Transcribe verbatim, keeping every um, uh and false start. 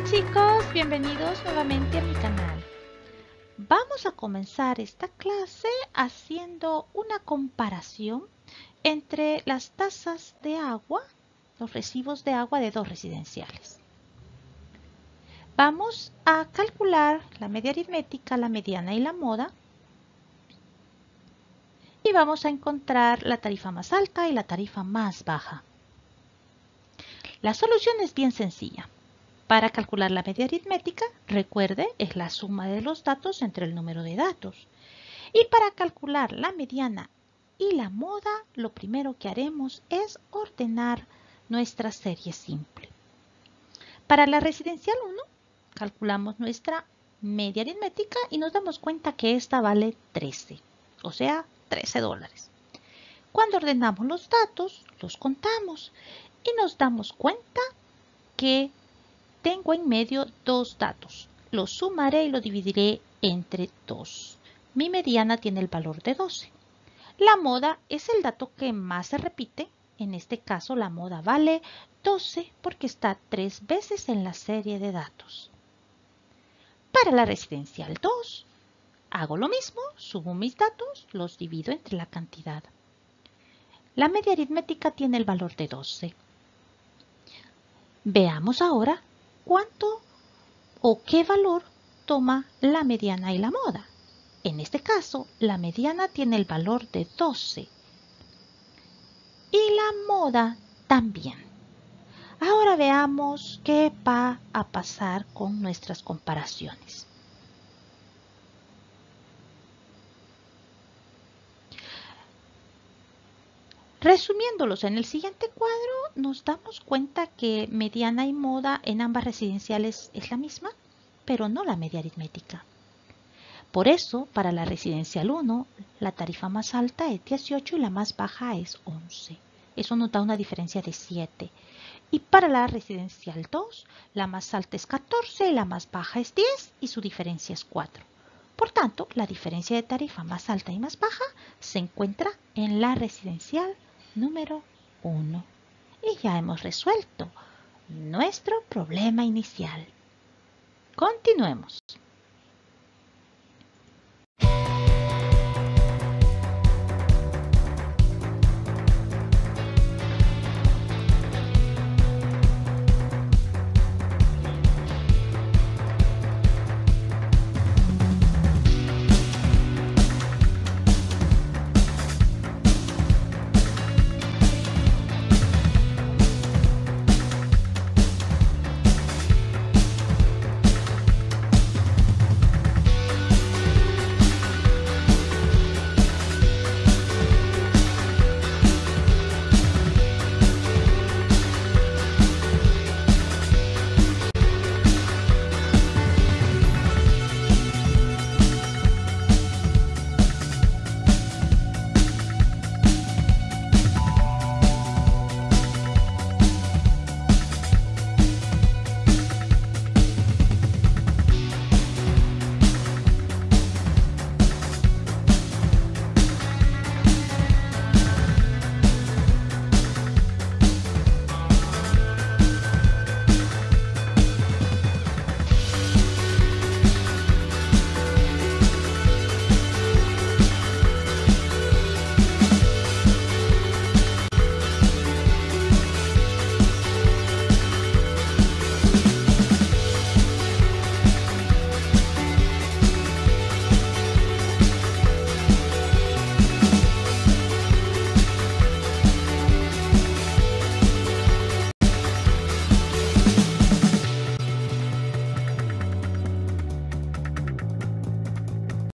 Chicos, bienvenidos nuevamente a mi canal. Vamos a comenzar esta clase haciendo una comparación entre las tasas de agua, los recibos de agua de dos residenciales. Vamos a calcular la media aritmética, la mediana y la moda. Y vamos a encontrar la tarifa más alta y la tarifa más baja. La solución es bien sencilla. Para calcular la media aritmética, recuerde, es la suma de los datos entre el número de datos. Y para calcular la mediana y la moda, lo primero que haremos es ordenar nuestra serie simple. Para la residencial uno, calculamos nuestra media aritmética y nos damos cuenta que esta vale trece, o sea, trece dólares. Cuando ordenamos los datos, los contamos y nos damos cuenta que tengo en medio dos datos. Los sumaré y lo dividiré entre dos. Mi mediana tiene el valor de doce. La moda es el dato que más se repite. En este caso la moda vale doce porque está tres veces en la serie de datos. Para la residencial dos, hago lo mismo, sumo mis datos, los divido entre la cantidad. La media aritmética tiene el valor de doce. Veamos ahora cuánto o qué valor toma la mediana y la moda. En este caso, la mediana tiene el valor de doce y la moda también. Ahora veamos qué va a pasar con nuestras comparaciones. Resumiéndolos en el siguiente cuadro, nos damos cuenta que mediana y moda en ambas residenciales es la misma, pero no la media aritmética. Por eso, para la residencial uno, la tarifa más alta es dieciocho y la más baja es once. Eso nos da una diferencia de siete. Y para la residencial dos, la más alta es catorce y la más baja es diez y su diferencia es cuatro. Por tanto, la diferencia de tarifa más alta y más baja se encuentra en la residencial número uno. Y ya hemos resuelto nuestro problema inicial. Continuemos.